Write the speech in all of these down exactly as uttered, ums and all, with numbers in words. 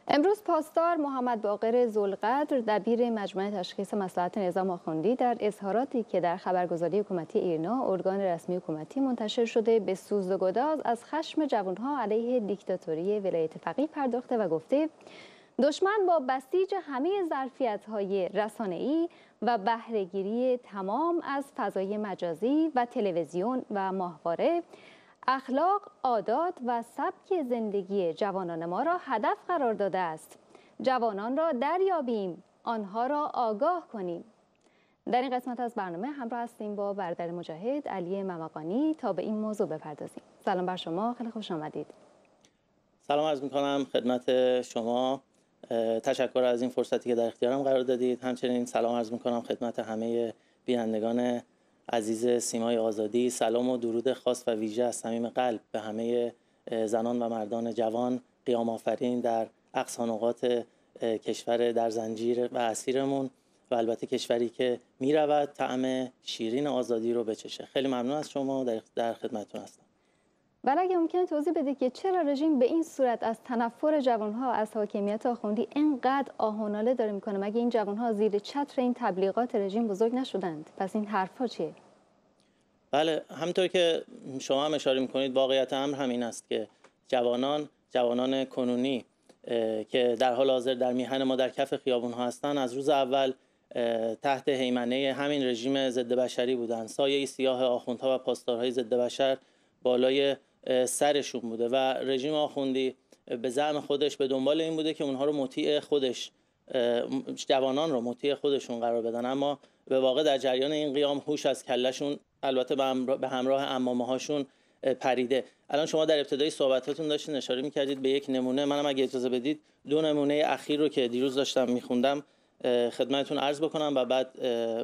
امروز پاسدار محمد باقر ذوالقدر دبیر مجمع تشخیص مصلحت نظام آخوندی در اظهاراتی که در خبرگزاری حکومتی ایرنا ارگان رسمی حکومتی منتشر شده به سوز و گداز از خشم جوانها علیه دیکتاتوری ولایت فقیه پرداخته و گفته دشمن با بسیج همه ظرفیت‌های رسانه‌ای و بهره‌گیری تمام از فضای مجازی و تلویزیون و ماهواره اخلاق، عادات و سبک زندگی جوانان ما را هدف قرار داده است. جوانان را دریابیم، آنها را آگاه کنیم. در این قسمت از برنامه همراه هستیم با برادر مجاهد علی ممقانی تا به این موضوع بپردازیم. سلام بر شما، خیلی خوش آمدید. سلام عرض می‌کنم خدمت شما. تشکر از این فرصتی که در اختیارم قرار دادید. همچنین سلام عرض می‌کنم خدمت همه بینندگان عزیز سیمای آزادی. سلام و درود خاص و ویژه از صمیم قلب به همه زنان و مردان جوان قیام آفرین در اقصا نقاط کشور در زنجیر و اسیرمون و البته کشوری که میرود طعم شیرین آزادی رو بچشه. خیلی ممنون از شما، در در خدمتتون هستم. ولی اگه ممکنه توضیح بده که چرا رژیم به این صورت از تنفر جوانها از حاکمیت آخوندی اینقدر آه و ناله داره میکنه؟ مگه این جوانها زیر چتر این تبلیغات رژیم بزرگ نشدند؟ پس این حرفا چیه؟ بله، همونطور که شما هم اشاره میکنید واقعیت امر همین است که جوانان جوانان کنونی که در حال حاضر در میهن ما در کف خیابون‌ها هستند از روز اول تحت هیمنه همین رژیم ضد بشری بودند. سایه سیاه آخوندها و پاسدارهای ضد بشر بالای سرشون بوده و رژیم آخوندی به زعم خودش به دنبال این بوده که اونها رو مطیع خودش، جوانان رو مطیع خودشون قرار بدن، اما به واقع در جریان این قیام هوش از کلشون البته به همراه عمامه هاشون پریده. الان شما در ابتدای صحبتاتون داشتین اشاره می‌کردید به یک نمونه، منم اگه اجازه بدید دو نمونه اخیر رو که دیروز داشتم می‌خوندم خدمتتون عرض بکنم و بعد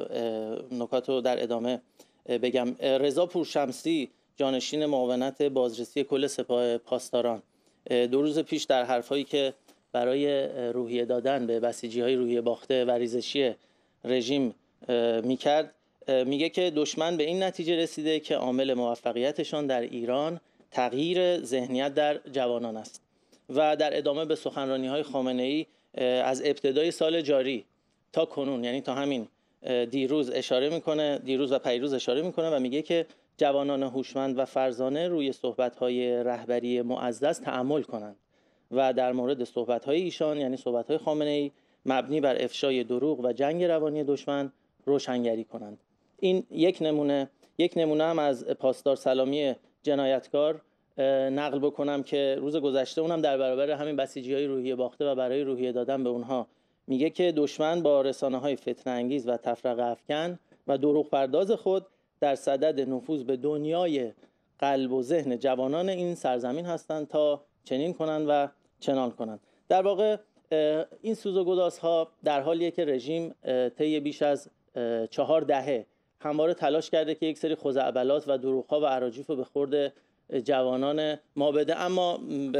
نکات رو در ادامه بگم. رضا پورشمسی جانشین معاونت بازرسی کل سپاه پاسداران دو روز پیش در حرفایی که برای روحیه دادن به بسیجی‌های روحیه باخته و ریزشی رژیم می‌کرد میگه که دشمن به این نتیجه رسیده که عامل موفقیتشان در ایران تغییر ذهنیت در جوانان است و در ادامه به سخنرانی‌های خامنه‌ای از ابتدای سال جاری تا کنون، یعنی تا همین دیروز اشاره میکنه، دیروز و پیروز اشاره میکنه و میگه که جوانان هوشمند و فرزانه روی صحبت‌های رهبری معزز تأمل کنند و در مورد صحبت‌های ایشان یعنی صحبت‌های خامنه‌ای مبنی بر افشای دروغ و جنگ روانی دشمن روشنگری کنند. این یک نمونه یک نمونه هم از پاسدار سلامی جنایتکار نقل بکنم که روز گذشته اونم در برابر همین بسیجی‌های روحیه باخته و برای روحیه دادن به اونها میگه که دشمن با رسانه‌های فتنه انگیز و تفرقه افکن و دروغ پرداز خود در صدد نفوذ به دنیای قلب و ذهن جوانان این سرزمین هستند تا چنین کنند و چنان کنند. در واقع این سوز و گدازها در حالیه که رژیم طی بیش از چهار دهه همواره تلاش کرده که یک سری خزعبلات و دروغ‌ها و اراجیف رو به خورد جوانان ما بده، اما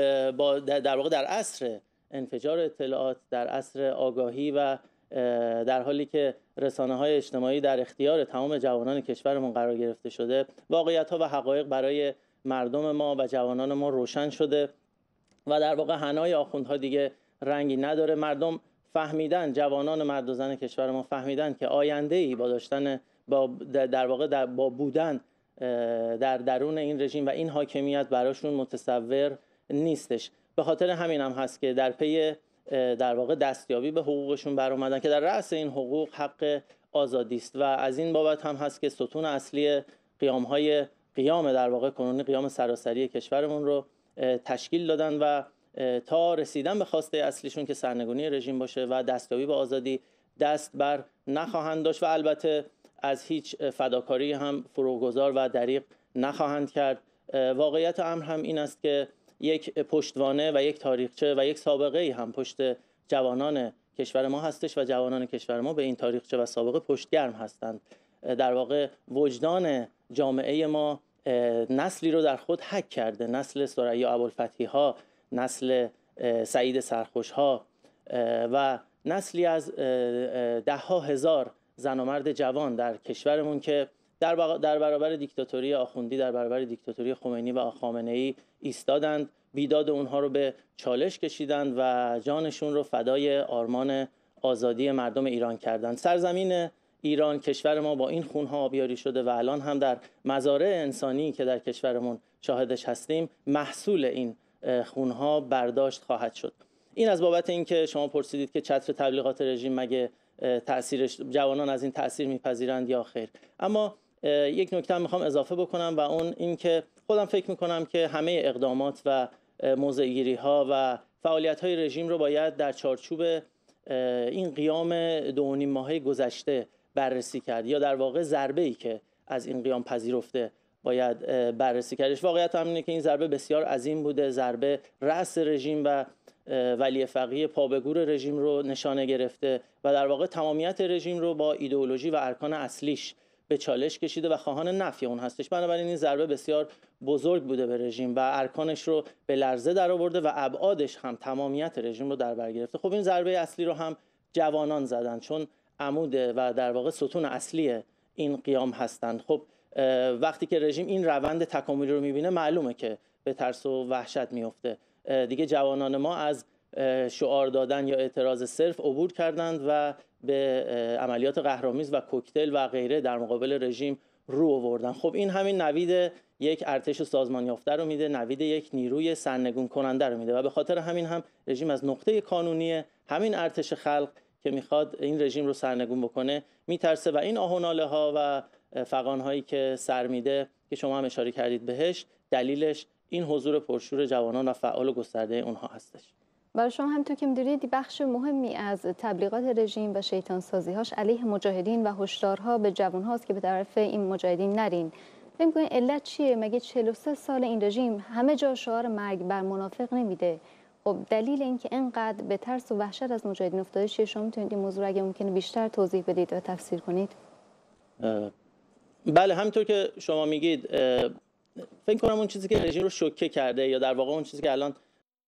با در واقع در عصر انفجار اطلاعات، در عصر آگاهی و در حالی که رسانه‌های اجتماعی در اختیار تمام جوانان کشورمون قرار گرفته شده، واقعیت‌ها و حقایق برای مردم ما و جوانان ما روشن شده و در واقع حنای آخوندها دیگه رنگی نداره. مردم فهمیدن، جوانان مرد و زن کشور ما فهمیدن که آینده‌ای با داشتن با در واقع در با بودن در درون این رژیم و این حاکمیت براشون متصور نیستش. به خاطر همین هم هست که در پی در واقع دستیابی به حقوقشون برآمدن که در رأس این حقوق حق آزادی است و از این بابت هم هست که ستون اصلی قیام‌های قیام در واقع کنونی قیام سراسری کشورمون رو تشکیل دادن و تا رسیدن به خواسته اصلیشون که سرنگونی رژیم باشه و دستیابی به آزادی دست بر نخواهند داشت و البته از هیچ فداکاری هم فروگذار و دریغ نخواهند کرد. واقعیت امر هم این است که یک پشتوانه و یک تاریخچه و یک سابقه ای هم پشت جوانان کشور ما هستش و جوانان کشور ما به این تاریخچه و سابقه پشتگرم هستند. در واقع وجدان جامعه ما نسلی رو در خود حک کرده، نسل ثریا ابوالفتحی ها، نسل سعید سرخوش ها و نسلی از ده ها هزار زن و مرد جوان در کشورمون که در در برابر دیکتاتوری آخوندی، در برابر دیکتاتوری خمینی و خامنه‌ای ایستادند بیداد اونها رو به چالش کشیدند و جانشون رو فدای آرمان آزادی مردم ایران کردند. سرزمین ایران، کشور ما با این خونها آبیاری شده و الان هم در مزارع انسانی که در کشورمون شاهدش هستیم محصول این خونها برداشت خواهد شد. این از بابت اینکه شما پرسیدید که چتر تبلیغات رژیم مگه تأثیرش جوانان از این تأثیر میپذیرند یا خیر. اما یک نکته هم میخوام اضافه بکنم و اون این که خودم فکر میکنم که همه اقدامات و موضع‌گیری ها و فعالیت های رژیم رو باید در چارچوب این قیام دو و نیم ماهه گذشته بررسی کرد، یا در واقع ضربه ای که از این قیام پذیرفته باید بررسی کردش. واقعیت هم اینه که این ضربه بسیار عظیم بوده، ضربه رأس رژیم و ولی فقیه پا به گور رژیم رو نشانه گرفته و در واقع تمامیت رژیم رو با ایدئولوژی و ارکان اصلیش به چالش کشیده و خواهان نفی اون هستش. بنابراین این ضربه بسیار بزرگ بوده به رژیم و ارکانش رو به لرزه در آورده و ابعادش هم تمامیت رژیم رو در بر گرفته. خب این ضربه اصلی رو هم جوانان زدن، چون عمود و در واقع ستون اصلی این قیام هستند. خب وقتی که رژیم این روند تکاملی رو میبینه معلومه که به ترس و وحشت میفته. دیگه جوانان ما از شعار دادن یا اعتراض صرف عبور کردند و به عملیات قهرآمیز و کوکتل و غیره در مقابل رژیم رو آوردن. خب این همین نوید یک ارتش سازمان یافته رو میده، نوید یک نیروی سرنگون کننده رو میده و به خاطر همین هم رژیم از نقطه کانونی همین ارتش خلق که میخواد این رژیم رو سرنگون بکنه میترسه و این آه و ناله ها و فغان هایی که سر میده که شما هم اشاره کردید بهش، دلیلش این حضور پرشور جوانان و فعال و گسترده اونها هستش. برای شما همونطور که می‌دونید بخش مهمی از تبلیغات رژیم و شیطان سازی‌هاش علیه مجاهدین و هشدارها به جوان‌هاست که به طرف این مجاهدین نرین. فکر می‌کنید علت چیه؟ مگه چهل و سه سال این رژیم همه جا شعار مرگ بر منافق نمیده؟ خب دلیل اینکه اینقدر به ترس و وحشت از مجاهدین افتاده چیه؟ شما می‌تونید این موضوع رو اگه ممکنه بیشتر توضیح بدید و تفسیر کنید؟ بله، همونطور که شما میگید فکر کنم اون چیزی که رژیم رو شوکه کرده یا در واقع اون چیزی که الان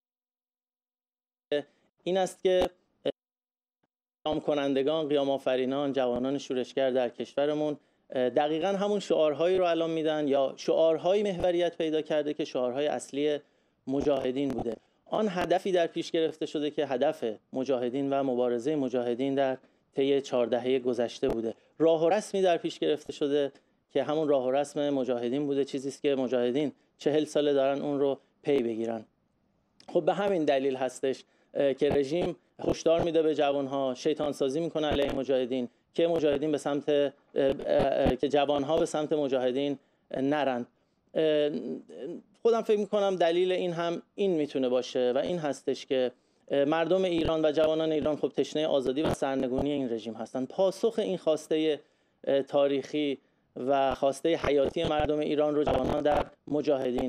این است که قیام کنندگان، قیام آفرینان، جوانان شورشگر در کشورمون دقیقاً همون شعارهایی رو الان میدن یا شعارهایی محوریت پیدا کرده که شعارهای اصلی مجاهدین بوده. آن هدفی در پیش گرفته شده که هدف مجاهدین و مبارزه مجاهدین در طی چهار دهه گذشته بوده. راه و رسمی در پیش گرفته شده که همون راه و رسم مجاهدین بوده، چیزی است که مجاهدین چهل ساله دارن اون رو پی بگیرن. خب به همین دلیل هستش که رژیم هشدار میده به جوانها، شیطان سازی میکنه علیه مجاهدین که مجاهدین به سمت که جوانها به سمت مجاهدین نرن. خودم فکر میکنم دلیل این هم این میتونه باشه و این هستش که مردم ایران و جوانان ایران خب تشنه آزادی و سرنگونی این رژیم هستند. پاسخ این خواسته تاریخی و خواسته حیاتی مردم ایران رو جوانان در مجاهدین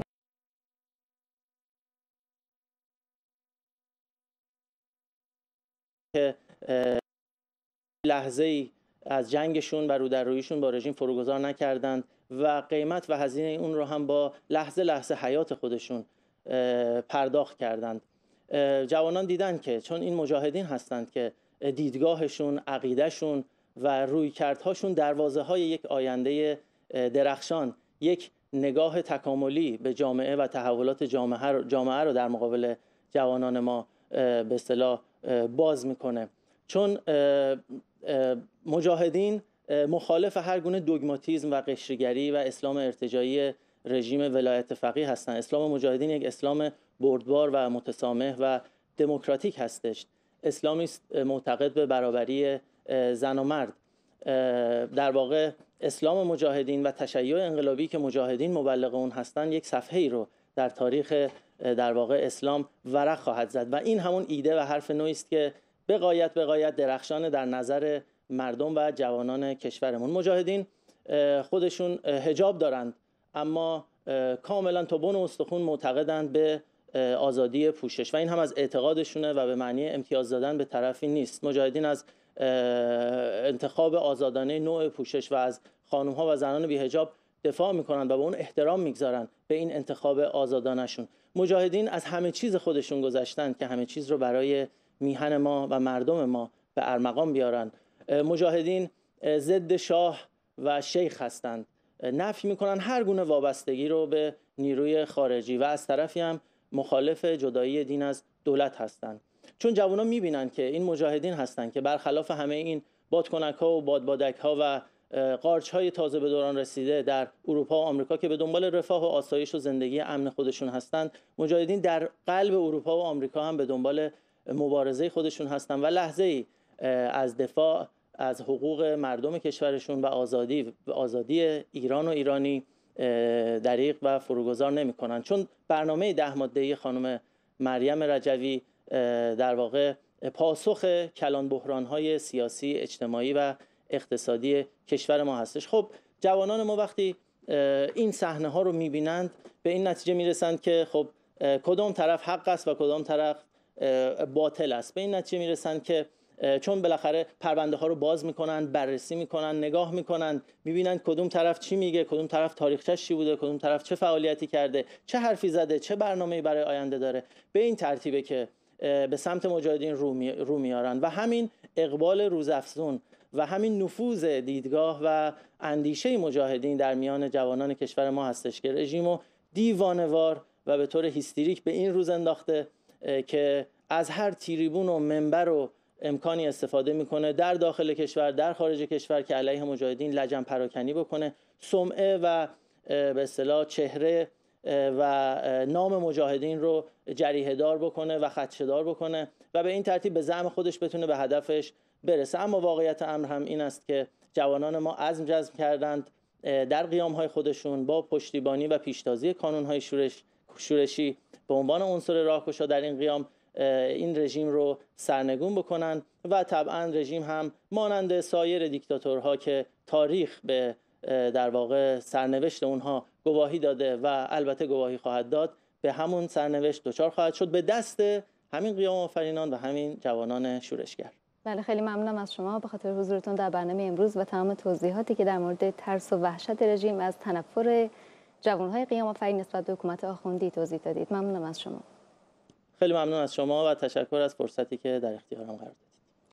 که لحظه ای از جنگشون و رو در رویشون با رژیم فروگذار نکردند و قیمت و هزینه اون رو هم با لحظه لحظه حیات خودشون پرداخت کردند. جوانان دیدن که چون این مجاهدین هستند که دیدگاهشون، عقیدهشون و رویکردهاشون دروازه های یک آینده درخشان، یک نگاه تکاملی به جامعه و تحولات جامعه رو, جامعه رو در مقابل جوانان ما به اصطلاح باز میکنه. چون مجاهدین مخالف هر گونه دوگماتیزم و قشرگری و اسلام ارتجاعی رژیم ولایت فقیه هستند. اسلام مجاهدین یک اسلام بردبار و متسامح و دموکراتیک هستش. اسلامی معتقد به برابری زن و مرد. در واقع اسلام مجاهدین و تشیع انقلابی که مجاهدین مبلغ اون هستند یک صفحه‌ای رو در تاریخ در واقع اسلام ورق خواهد زد و این همون ایده و حرف نوعی است که به غایت به غایت درخشان در نظر مردم و جوانان کشورمون. مجاهدین خودشون حجاب دارند اما کاملا تا بن استخون معتقدند به آزادی پوشش و این هم از اعتقادشونه و به معنی امتیاز دادن به طرفی نیست. مجاهدین از انتخاب آزادانه نوع پوشش و از خانم‌ها و زنان بی حجاب دفاع میکنند و به اون احترام میگذارند، به این انتخاب آزادانه‌شون. مجاهدین از همه چیز خودشون گذشتند که همه چیز رو برای میهن ما و مردم ما به ارمغان بیارن. مجاهدین ضد شاه و شیخ هستند، نفی میکنن هر گونه وابستگی رو به نیروی خارجی و از طرفی هم مخالف جدایی دین از دولت هستند. چون جوانان میبینن که این مجاهدین هستند که برخلاف همه این بادکنک‌ها و بادبادک‌ها و قارچ‌های تازه به دوران رسیده در اروپا و آمریکا که به دنبال رفاه و آسایش و زندگی امن خودشون هستند، مجاهدین در قلب اروپا و آمریکا هم به دنبال مبارزه خودشون هستند و لحظه‌ای از دفاع از حقوق مردم کشورشون و آزادی و آزادی ایران و ایرانی دریغ و فروگذار نمی‌کنن. چون برنامه ده ماده‌ای خانم مریم رجوی در واقع پاسخ کلان بحران‌های سیاسی، اجتماعی و اقتصادی کشور ما هستش. خب جوانان ما وقتی این صحنه ها رو می‌بینند به این نتیجه میرسند که خب کدام طرف حق است و کدام طرف باطل است. به این نتیجه میرسند که چون بالاخره پرونده ها رو باز میکنن، بررسی میکنن، نگاه میکنن، میبینن کدوم طرف چی میگه، کدوم طرف تاریخچه‌اش چی بوده، کدوم طرف چه فعالیتی کرده، چه حرفی زده، چه برنامه‌ای برای آینده داره. به این ترتیبه که به سمت مجاهدین رو میارن و همین اقبال روزافزون و همین نفوذ دیدگاه و اندیشه مجاهدین در میان جوانان کشور ما هستش که رژیمو دیوانه‌وار و به طور هیستریک به این روز انداخته که از هر تریبون و منبر و امکانی استفاده میکنه در داخل کشور، در خارج کشور که علیه مجاهدین لجن پراکنی بکنه، سمعه و به اصطلاح چهره و نام مجاهدین رو جریحه دار بکنه و خدشه‌دار بکنه و به این ترتیب به زعم خودش بتونه به هدفش برسه. اما واقعیت امر هم این است که جوانان ما عزم جزم کردند در قیام‌های خودشون با پشتیبانی و پیشتازی کانون‌های شورش شورشی به عنوان عنصر راهگشا در این قیام این رژیم رو سرنگون بکنن و طبعا رژیم هم مانند سایر دیکتاتورها که تاریخ به در واقع سرنوشت اونها گواهی داده و البته گواهی خواهد داد، به همون سرنوشت دچار خواهد شد به دست همین قیام آفرینان و همین جوانان شورشگر. بله، خیلی ممنونم از شما به خاطر حضورتون در برنامه امروز و تمام توضیحاتی که در مورد ترس و وحشت رژیم از تنفر جوانهای قیام آفرین نسبت به حکومت آخوندی توضیح دادید. ممنونم از شما. خیلی ممنون از شما و تشکر از فرصتی که در اختیارم قرار دادید.